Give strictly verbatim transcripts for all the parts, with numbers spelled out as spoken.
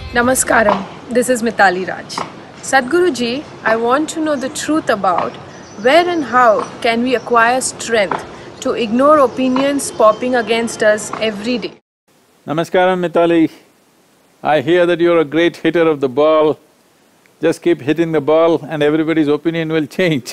Namaskaram, this is Mitali Raj. Sadhguruji, I want to know the truth about where and how can we acquire strength to ignore opinions popping against us every day. Namaskaram, Mitali. I hear that you're a great hitter of the ball. Just keep hitting the ball and everybody's opinion will change.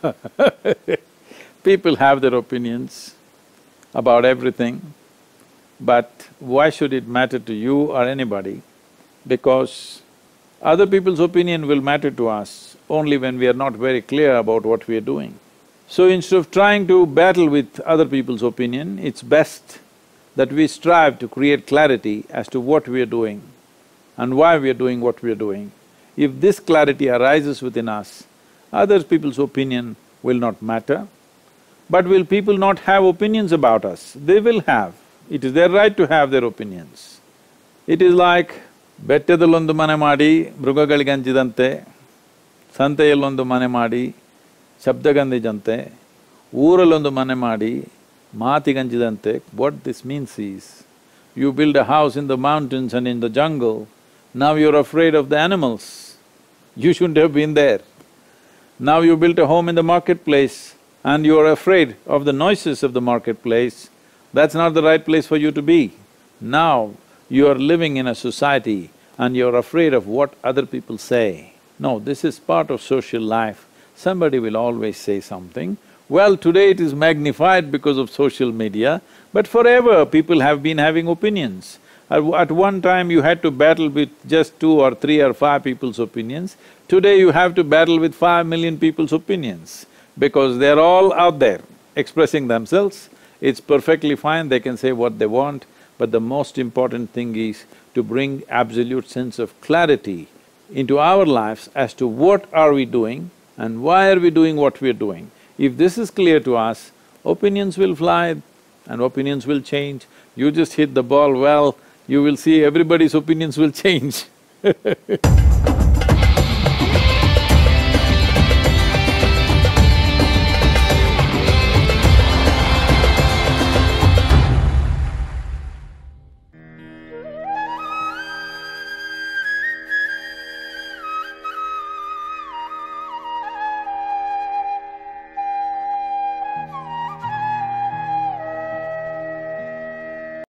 People have their opinions about everything, but why should it matter to you or anybody? Because other people's opinion will matter to us only when we are not very clear about what we are doing. So instead of trying to battle with other people's opinion, it's best that we strive to create clarity as to what we are doing and why we are doing what we are doing. If this clarity arises within us, other people's opinion will not matter. But will people not have opinions about us? They will have. It is their right to have their opinions. It is like ಬೆಟ್ಟದಲ್ಲೊಂದು ಮನೆ ಮಾಡಿ ಮೃಗಗಳಿಗಂಜಿದಂತೆ, ಸಂತೆಯಲ್ಲೊಂದು ಮನೆ ಮಾಡಿ ಶಬ್ದಗಂಜಿದಂತೆ, ಊರಲ್ಲೊಂದು ಮನೆ ಮಾಡಿ ಮಾತಿಗಂಜಿದಂತೆ. What this means is, you build a house in the mountains and in the jungle, now you're afraid of the animals. You shouldn't have been there. Now you built a home in the marketplace and you're afraid of the noises of the marketplace. That's not the right place for you to be. Now you are living in a society and you're afraid of what other people say. No, this is part of social life. Somebody will always say something. Well, today it is magnified because of social media, but forever people have been having opinions. At one time you had to battle with just two or three or five people's opinions. Today you have to battle with five million people's opinions because they're all out there expressing themselves. It's perfectly fine, they can say what they want, but the most important thing is to bring absolute sense of clarity into our lives as to what are we doing and why are we doing what we're doing. If this is clear to us, opinions will fly and opinions will change. You just hit the ball well, you will see everybody's opinions will change